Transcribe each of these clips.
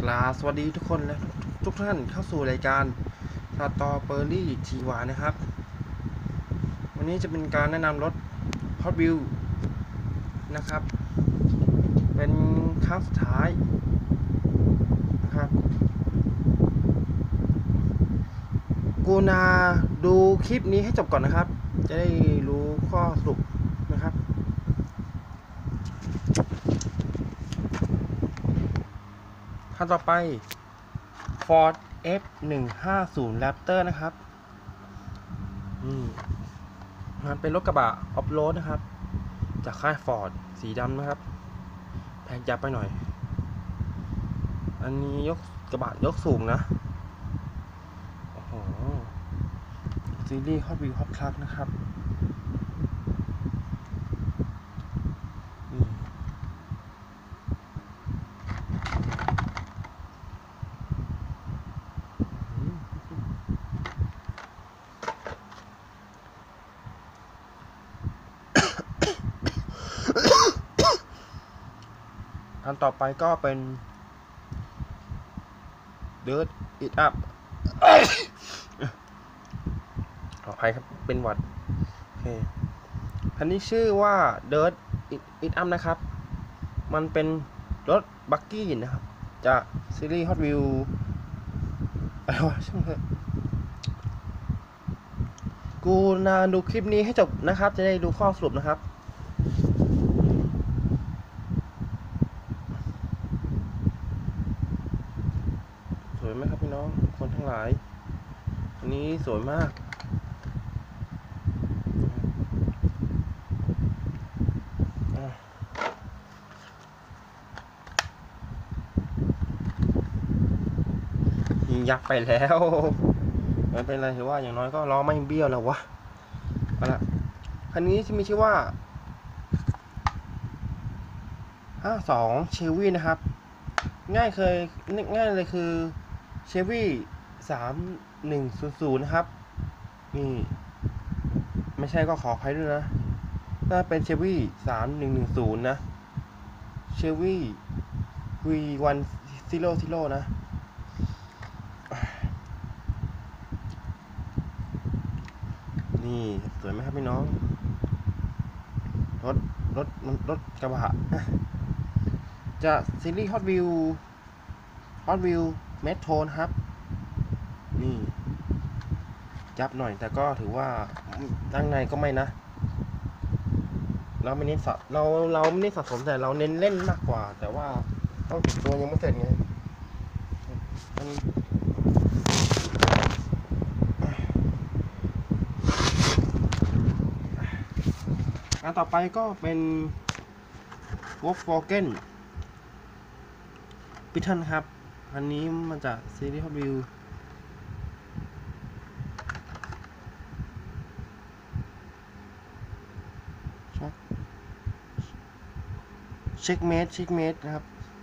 สวัสดีทุกคนและทุกท่านเข้าสู่รายการสตอเบอรี่ชีวานะครับวันนี้จะเป็นการแนะนำรถ Hot Wheels นะครับเป็นครั้งสุดท้ายนะครับกูนาดูคลิปนี้ให้จบก่อนนะครับจะได้รู้ข้อสรุปนะครับขั้นต่อไป Ford F150 Raptor นะครับมันเป็นรถกระบะออฟโรดนะครับจากค่าย Ford สีดำนะครับแพงจับไปหน่อยอันนี้ยกกระบะยกสูงนะโอ้โหซีรีส์ Hot Wheels Hot Truck นะครับอันต่อไปก็เป็น Dirt It Up ขออภัยครับเป็นหวัดโอเคคันนี้ชื่อว่า Dirt It Up นะครับมันเป็นรถบักกี้นะครับจากซีรีส์ Hot Wheels อะไรวะช่างเถอะกูนาดูคลิปนี้ให้จบนะครับจะได้ดูข้อสรุปนะครับสวยไหมครับพี่น้องคนทั้งหลายอันนี้สวยมากยิงยักษ์ไปแล้วไม่เป็นไรถือว่าอย่างน้อยก็ล้อไม่เบี้ยวแล้ววะเอาละคันนี้จะมีชื่อว่า52 Chevy นะครับง่ายเลยคือเชฟวี่3100นะครับนี่ไม่ใช่ก็ขออภัยด้วยนะถ้าเป็นเชฟวี่3110นะเชฟวี่ V100 นะนี่สวยไหมครับพี่น้องรถกระบะจะซีรีส์ Hot Wheels Metro นะครับนี่จับหน่อยแต่ก็ถือว่าด้านในก็ไม่นะเราไม่เน้นเราไม่เน้นสะสมแต่เราเน้นเล่นมากกว่าแต่ว่าต้องติดตัวยังไม่เสร็จไงอันต่อไปก็เป็น Volkswagen Beetle ครับอันนี้มาจากซีรีส์ Hot Wheelsเช็คเมดนะครับ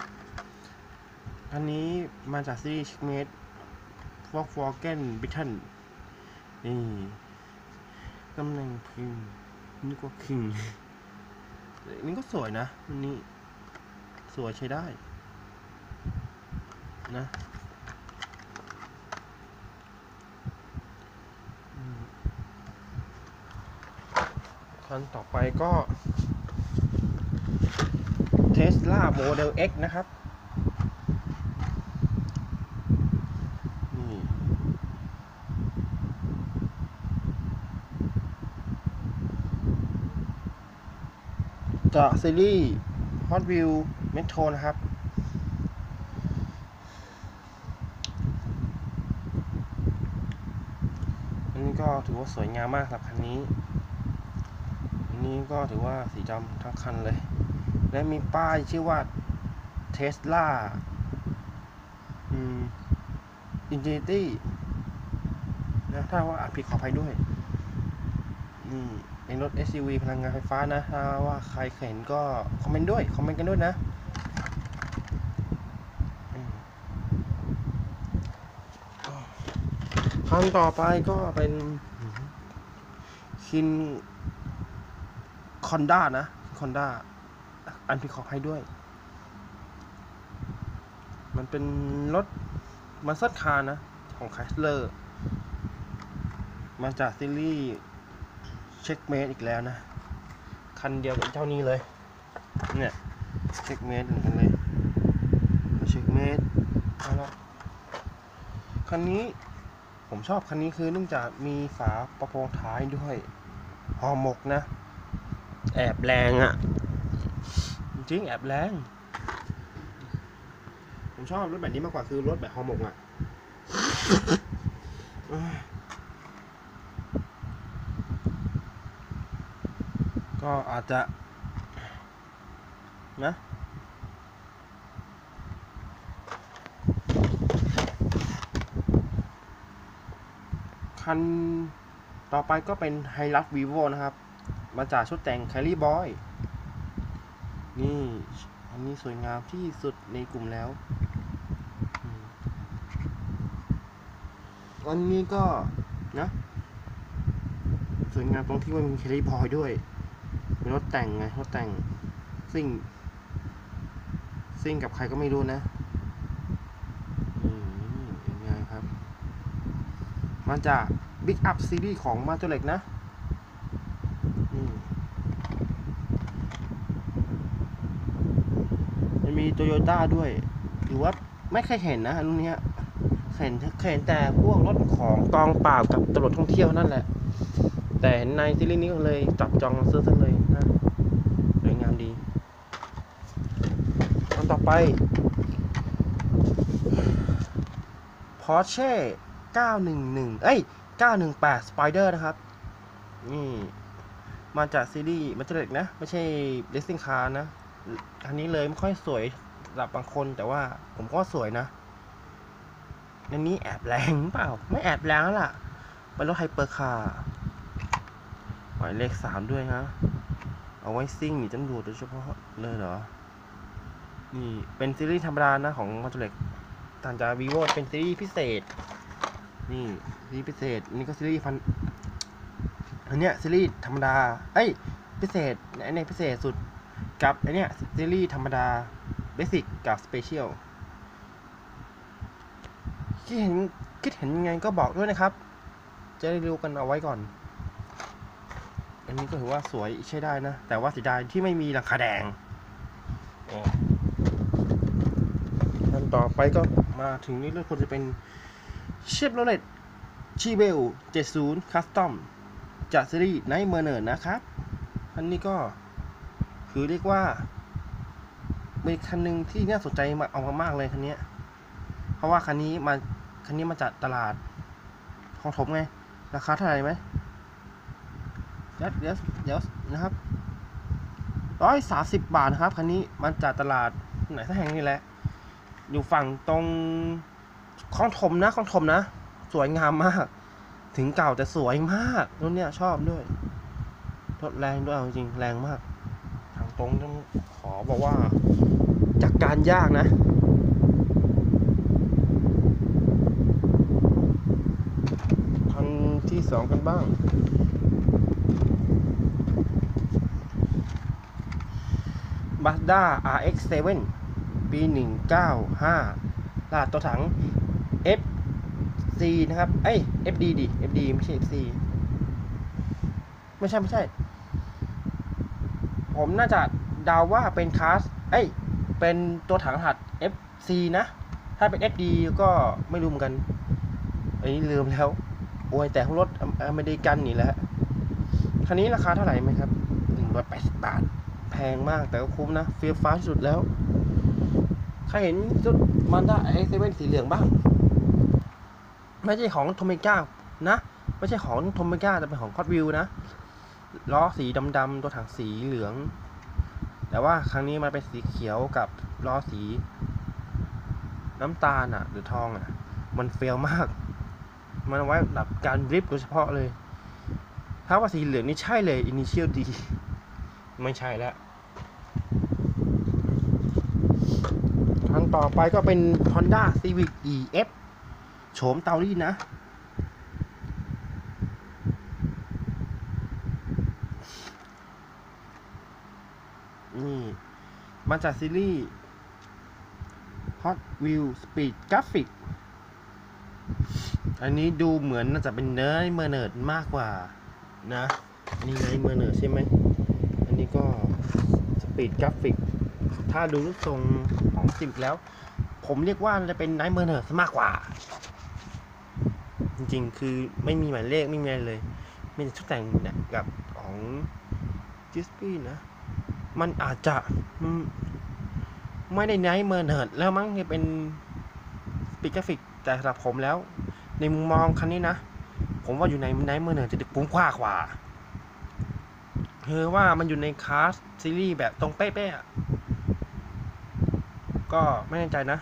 อันนี้มาจากซีรีส์เช็คเมด Volkswagen Beetle นี่ตำแหน่งพิมพ์นี่ก็คิงนี่ก็สวยนะอันนี้สวยใช้ได้นะคันต่อไปก็ Tesla Model X นะครับนี่จากซีรีส์ Hot Wheels Metro นะครับอันนี้ก็ถือว่าสวยงามมากครับคันนี้อันนี้ก็ถือว่าสีดำทั้งคันเลยและมีป้ายชื่อว่า Tesla Infinity นะถ้าว่าอ่านผิดขออภัยด้วยนี่เป็นรถ SUV พลังงานไฟฟ้านะถ้าว่าใครเห็นก็คอมเมนต์กันด้วยนะคันต่อไปก็เป็นคินคอนด้านะคอนด้าอันผิดขออภัยด้วยมันเป็นรถมาสเตอร์คาร์นะของไคสเลอร์มาจากซีรีส์เช็คเมทอีกแล้วนะคันเดียวกับเจ้านี้เลยเนี่ยเช็คเมทเหมือนกันเลยเช็คเมทแล้วคันนี้ผมชอบคันนี้คือเนื่องจากมีฝาประโปรงท้ายด้วยห่อหมกนะแอบแรงอ่ะจริงแอบแรงผมชอบรถแบบนี้มากกว่าคือรถแบบห่อหมกอ่ะก็อาจจะนะคันต่อไปก็เป็น Hilux Vivo นะครับมาจากชุดแต่ง Carry Boy นี่อันนี้สวยงามที่สุดในกลุ่มแล้วอันนี้ก็นะสวยงามตรงที่ว่ามี Carry Boy ด้วยเป็นรถแต่งไงรถแต่งซิ่งกับใครก็ไม่รู้นะยังไงครับมาจาก Big Up Series ของมาตัวเล็กนะมันมี Toyota ด้วยหรือว่าไม่เคยเห็นนะรุ่นนี้เห็นแต่พวกรถของกองปราบกับตำรวจท่องเที่ยวนั่นแหละแต่เห็นในซีรีส์นี้ก็เลยจับจองมาซื้อซะเลยนะสวยงามดีอันต่อไป Porsche 918 Spider นะครับนี่มาจากซีรีส์มันจะเล็กนะไม่ใช่ Racing Car นะอันนี้เลยไม่ค่อยสวยสำหรับบางคนแต่ว่าผมก็สวยนะอันนี้แอบแรงเปล่าไม่แอบแรงแล้วล่ะเป็นรถไฮเปอร์คาร์หมายเลข3ด้วยนะเอาไว้ซิ่งหนีตำรวจโดยเฉพาะเลยเหรอนี่เป็นซีรีส์ธรรมดานะของมาตัวเล็กต่างจาก Vivo เป็นซีรีส์พิเศษนี่ซีรีส์พิเศษนี่ก็ซีรีส์อันเนี้ยซีรีส์ธรรมดาพิเศษอันนี้พิเศษสุดกับอันเนี้ยซีรีส์ธรรมดาเบสิกกับสเปเชียลคิดเห็นยังไงก็บอกด้วยนะครับจะได้รู้กันเอาไว้ก่อนอันนี้ก็ถือว่าสวยใช้ได้นะแต่ว่าเสียดายที่ไม่มีหลังคาแดงอันต่อไปก็มาถึงนี่รถควรจะเป็นเชฟโรเลตชีเบล70 Custom จากซีรีส์ไนท์เมอร์เนอร์นะครับอันนี้ก็คือเรียกว่าเป็นคันหนึ่งที่น่าสนใจเอามากๆเลยคันนี้เพราะว่าคันนี้มาจากตลาดของถมไงราคาเท่าไหร่ไหมเดี๋ยวนะครับ130 บาทนะครับคันนี้มันจากตลาดไหนสักแห่งนี่แหละอยู่ฝั่งตรงคลองถมนะสวยงามมากถึงเก่าแต่สวยมากรุ่นเนี้ยชอบด้วยรถแรงด้วยจริงแรงมากทางตรงต้องขอบอกว่าจัดการยากนะคันที่2กันบ้างMazda RX-7 ปี195รหัสตัวถัง FC นะครับFD FD ไม่ใช่ FC ไม่ใช่ผมน่าจะเดาว่าเป็นคลาสเป็นตัวถังรหัส FC นะถ้าเป็น FD ก็ไม่รู้เหมือนกันอันนี้ลืมแล้วโอ้ยแต่รถอเมริกันนี่แหละคันนี้ราคาเท่าไหร่ไหมครับ180 บาทแพงมากแต่ก็คุ้มนะเฟี้ยวฟ้าที่สุดแล้วใครเห็นชุดมันด้าX7สีเหลืองบ้างไม่ใช่ของโทเมก้านะไม่ใช่ของโทเมก้าแต่เป็นของคอตวิลนะล้อสีดำตัวถังสีเหลืองแต่ว่าครั้งนี้มันเป็นสีเขียวกับล้อสีน้ำตาลหรือทองมันเฟี้ยวมากมันไว้สำหรับการดริฟต์โดยเฉพาะเลยถ้าว่าสีเหลืองนี่ใช่เลย Initial D ไม่ใช่แล้วคันต่อไปก็เป็น Honda Civic EF โฉมเตารีดนะนี่มาจากซีรีส์ Hot Wheels Speed Graphic อันนี้ดูเหมือนน่าจะเป็นเนิร์ดมากกว่านะอันนี้เนิร์ดใช่ไหมอันนี้ก็ Speed Graphic ถ้าดูรูปทรงของซิมแล้วผมเรียกว่าจะเป็นเนิร์ดมากกว่าจริงๆคือไม่มีหมายเลขไม่มีอะไรเลยมีแต่ชุดแต่งเนี่ยกับของดิสปี้นะมันอาจจะไม่ได้เนิร์ดแล้วมั้งจะเป็นสปีดกราฟิกแต่สำหรับผมแล้วในมุมมองคันนี้นะผมว่าอยู่ในเนิร์ดจะคุ้มค่ากว่าว่ามันอยู่ในคลาสซีรีส์แบบตรงเป๊ะๆก็ไม่แน่ใจนะ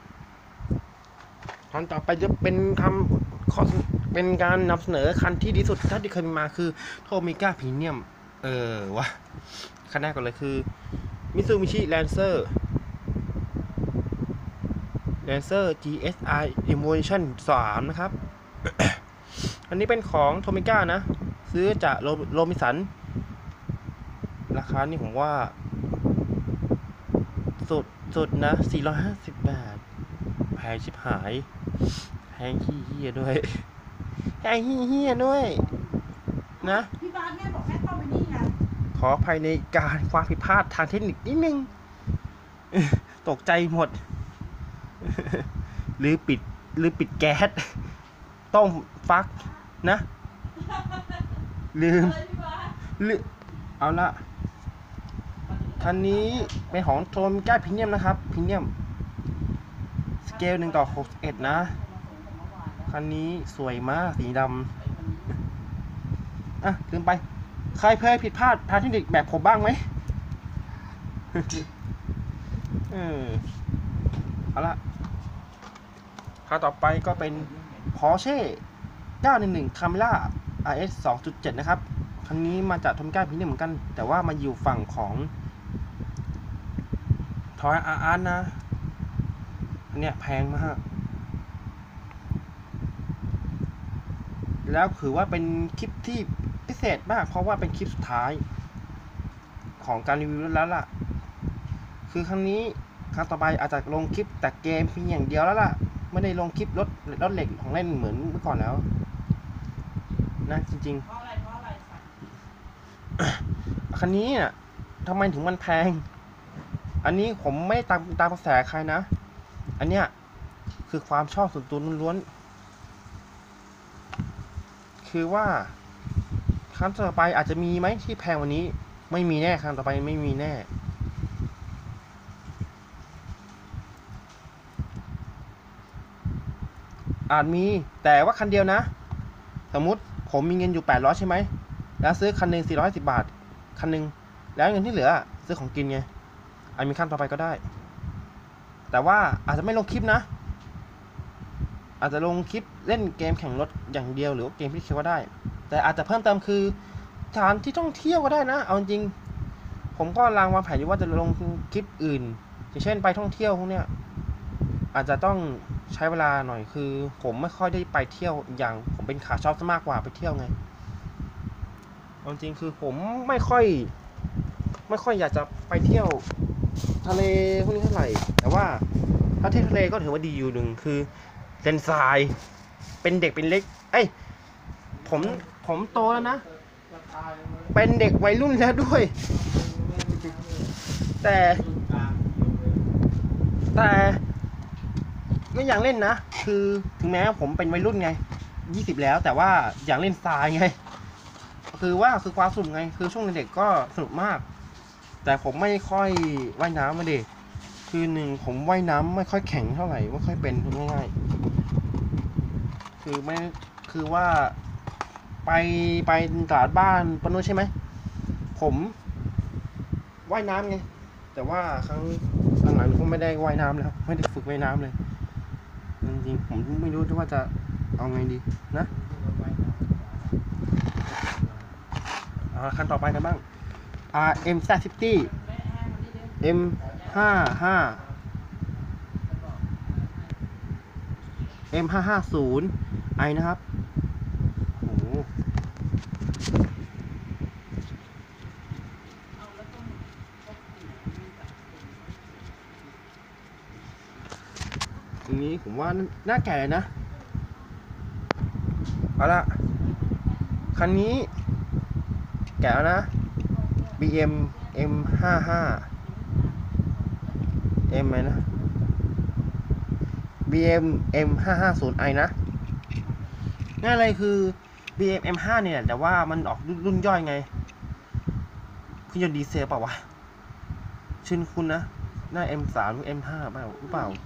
ตอนต่อไปจะเป็นเป็นการนำเสนอคันที่ดีสุดเท่าที่เคยมีมาคือโทมิก้าพรีเมียมวะคันแรกก่อนเลยคือ Mitsubishi Lancer GSI Evolution 3 นะครับ อันนี้เป็นของโทมิก้านะซื้อจากโรมินสันราคานี่ผมว่าสุดนะ450 บาทแพงชิบหายแพงเฮี้ยด้วยแพงเฮี้ยด้วยนะพี่บาสแม่บอกแม่เข้าไปนี่ไงขออภัยในการความผิดพลาดทางเทคนิคนิดนึงตกใจหมดหรือปิดแก๊สต้มฟักนะลืมเอาละคันนี้เป็นของโทมิก้าพรีเมียมนะครับพรีเมียมสเกล1:61นะคันนี้สวยมากสีดำลืมไปใครเคยผิดพลาดทางเทคนิคแบบผมบ้างไหมเอาละคันต่อไปก็เป็น Porsche 911 Carrera RS 2.7 นะครับคันนี้มาจากโทมิก้าพรีเมียมเหมือนกันแต่ว่ามาอยู่ฝั่งของทอยอาร์นะอันเนี้ยแพงมากแล้วถือว่าเป็นคลิปที่พิเศษมากเพราะว่าเป็นคลิปสุดท้ายของการรีวิวแล้วล่ะคือครั้งต่อไปอาจจะลงคลิปแต่เกมเพียงอย่างเดียวแล้วล่ะไม่ได้ลงคลิปรถเหล็กของเล่นเหมือนเมื่อก่อนแล้วนะจริงเพราะอะไรคันนี้น่ะทำไมถึงมันแพงอันนี้ผมไม่ตามกระแสใครนะอันเนี้ยคือความชอบส่วนตัวล้วนๆคือว่าครั้งต่อไปอาจจะมีไหมที่แพงกว่านี้ไม่มีแน่ครั้งต่อไปไม่มีแน่อาจมีแต่ว่าคันเดียวนะสมมุติผมมีเงินอยู่800ใช่ไหมแล้วซื้อคันหนึ่ง410 บาทคันหนึ่งแล้วเงินที่เหลือซื้อของกินไงอาจมีขั้นต่อไปก็ได้แต่ว่าอาจจะไม่ลงคลิปนะอาจจะลงคลิปเล่นเกมแข่งรถอย่างเดียวหรือเกมที่คิดว่าได้แต่อาจจะเพิ่มเติมคือสถานที่ท่องเที่ยวก็ได้นะเอาจริงผมก็วางแผนอยู่ว่าจะลงคลิปอื่นอย่างเช่นไปท่องเที่ยวพวกเนี้ยอาจจะต้องใช้เวลาหน่อยคือผมไม่ค่อยได้ไปเที่ยวอย่างผมเป็นขาชอบซะมากกว่าไปเที่ยวไงเอาจริงคือผมไม่ค่อยอยากจะไปเที่ยวทะเลพวกนี้เท่าไหร่แต่ว่าถ้าที่ทะเลก็ถือว่าดีอยู่หนึ่งคือเซนทรายเป็นเด็กเป็นเล็กผมโตแล้วนะเป็นเด็กวัยรุ่นแล้วด้วยแต่ก็ยังเล่นนะคือถึงแม้ผมเป็นวัยรุ่นไง20แล้วแต่ว่าอย่างเล่นทรายไงคือความสนุกไงคือช่วงเด็กก็สนุกมากแต่ผมไม่ค่อยว่ายน้ำมาดิคือหนึ่งผมว่ายน้ำไม่ค่อยแข็งเท่าไหร่ไม่ค่อยเป็นง่ายๆคือว่าไปตลาดบ้านปนุใช่ไหมผมว่ายน้ำไงแต่ว่าครั้งหลังๆผมไม่ได้ว่ายน้ำแล้วไม่ได้ฝึกว่ายน้ำเลยจริงๆผมไม่รู้ว่าจะเอาไงดีนะขั้นต่อไปกันบ้างMZ50 M55 M550i นะครับโอ้อันนี้ผมว่าน่าแก่นะเอาละคันนี้แก่แล้วนะ BM M55 M ไหมนะ BM M550i นะง่ายเลยคือ BM M5 เนี่ยแต่ว่ามันออกรุ่นย่อยไงเครื่องยนต์ดีเซลเปล่าวะชื่นคุณนะหน้า M3 หรือ M5 เปล่าหรือเปล่า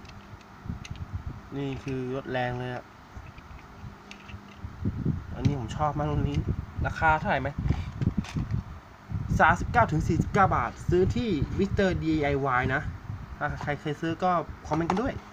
นี่คือรถแรงเลยอะอันนี้ผมชอบมากรุ่นนี้ราคาเท่าไหร่ไหม39-49 บาทซื้อที่ Mr. DIY นะถ้าใครเคยซื้อก็คอมเมนต์กันด้วย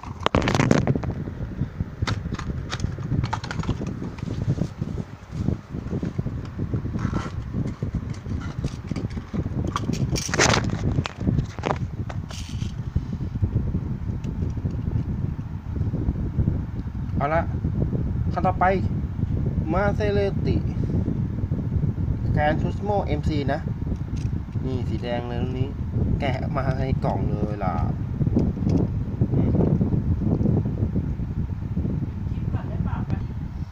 เอาละขั้นต่อไปมาเซเลติแกรนทูสโม MC นะนี่สีแดงเลยรุ่นนี้แกะมาในกล่องเลยล่ะคิดก่อนได้เปล่าไป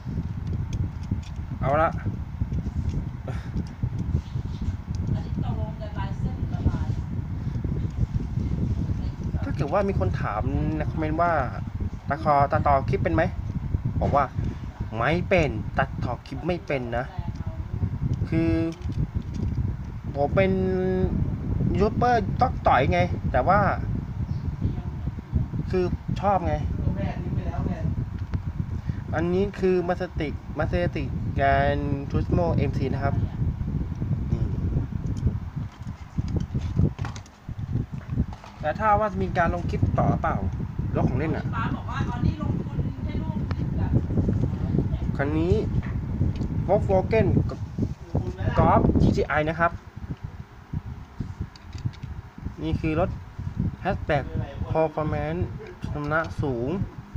เอาละอันนี้ตกลงกันลายเส้นละลายถ้าเกิดว่ามีคนถามในคอมเมนต์ว่าตัดต่อคลิปเป็นไหมบอกว่าไม่เป็นตัดต่อคลิปไม่เป็นนะคือผมเป็นยูทูบเบอร์ต๊อกต่อยไงแต่ว่าคือชอบไงอันนี้คือมาสติกแกนทูสโม MC นะครับแต่ถ้าว่ามีการลงคลิปต่อเปล่ารถของเล่นอ่ะป้าบอกว่าตอนนี้ลงทุนให้ลูกนิดแบบคันนี้ Volkswagen Golf GTI นะครับนี่คือรถ Hatchback Performance สมรรถนะสูง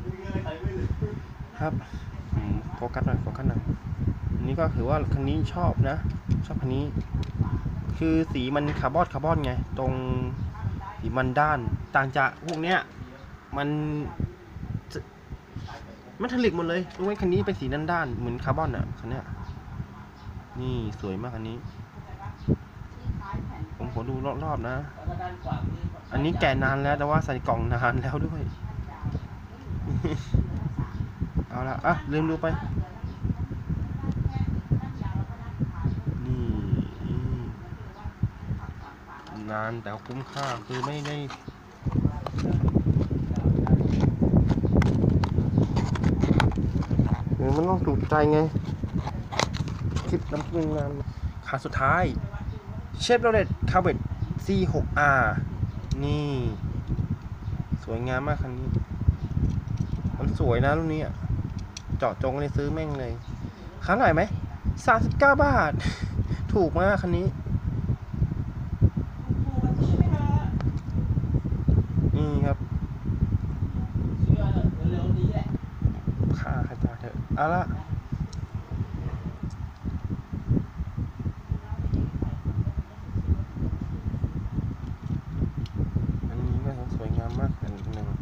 ครับโฟกัสหน่อยอันนี้ก็ถือว่าคันนี้ชอบนะชอบคันนี้คือสีมันคาร์บอนไงตรงสีมันด้านต่างจากพวกเนี้ยมันทะลิกหมดเลยรู้ไหมคันนี้เป็นสีด้านเหมือนคาร์บอนอ่ะคันเนี้ยนี่สวยมากอันนี้ผมขอดูรอบๆนะอันนี้แก่นานแล้วแต่ว่าใส่กล่องนานแล้วด้วยเอาละอ่ะลืมดูไปนี่นานแต่คุ้มค่าคือไม่ได้มันต้องถูกใจไงคลิปน้ำพึ่งนานขาสุดท้ายเชฟโรเลตคาร์เวต C6R นี่สวยงามมากคันนี้มันสวยนะรุ่นนี้เจาะจงเลยซื้อแม่งเลยค่าไหร่ไหม39 บาท ถูกมากคันนี้นี่ครับค่าขนาดเถอะเอาละอันนี้ก็สวยงามมากอันหนึ่ง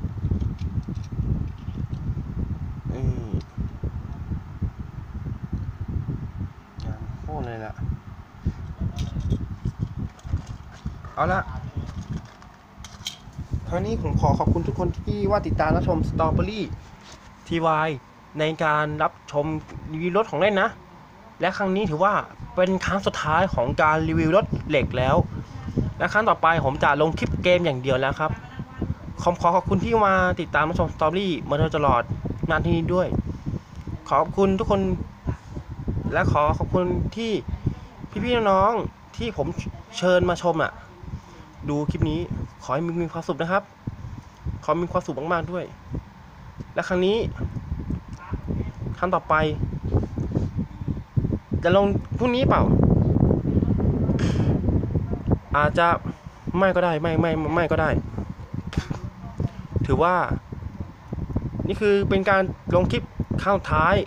งามโคตรเลยล่ะเอาละคราวนี้ผมขอบคุณทุกคนที่ว่าติดตามรับชม Strawberry TY ในการรับชมรีวิวรถของเล่นนะ และครั้งนี้ถือว่าเป็นครั้งสุดท้ายของการรีวิวรถเหล็กแล้ว และครั้งต่อไปผมจะลงคลิปเกมอย่างเดียวแล้วครับขอบคุณที่มาติดตามรับชม Strawberry มาโดยตลอดนานที่นี้ด้วยขอบคุณทุกคนและขอบคุณที่พี่ๆน้องๆที่ผมเชิญมาชมดูคลิปนี้ขอให้มีความสุขนะครับขอมีความสุขมากๆด้วยและครั้งนี้ครั้งต่อไปจะลงพรุ่งนี้เปล่าอาจจะไม่ก็ได้ไม่ก็ได้ถือว่านี่คือเป็นการลงคลิปครั้งสุดท้าย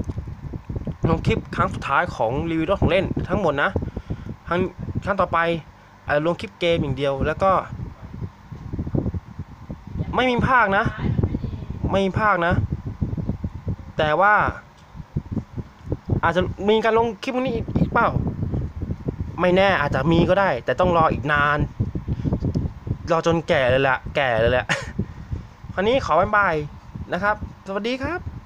ของรีวิวรถของเล่นทั้งหมดนะครั้งต่อไปอาจจะลงคลิปเกมอย่างเดียวแล้วก็ไม่มีภาคนะไม่ภาคนะ แต่ว่า อาจจะมีการลงคลิปนี้อีกเปล่า ไม่แน่อาจจะมีก็ได้ แต่ต้องรออีกนาน รอจนแก่เลยแหละ คราวนี้ขอบ๊ายบายนะครับ สวัสดีครับ